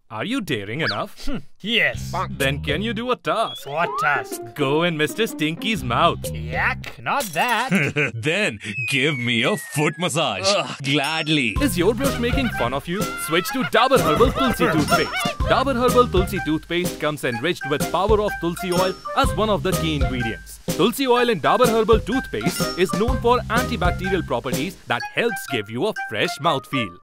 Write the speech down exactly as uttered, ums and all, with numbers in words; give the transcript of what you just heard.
Are you daring enough? Yes. Then can you do a task? What task? Go in Mister Stinky's mouth. Yuck, not that. Then give me a foot massage. Ugh, gladly. Is your brush making fun of you? Switch to Dabur Herb'l Tulsi Toothpaste. Dabur Herb'l Tulsi Toothpaste comes enriched with power of Tulsi oil as one of the key ingredients. Tulsi oil in Dabur Herb'l Toothpaste is known for antibacterial properties that helps give you a fresh mouthfeel.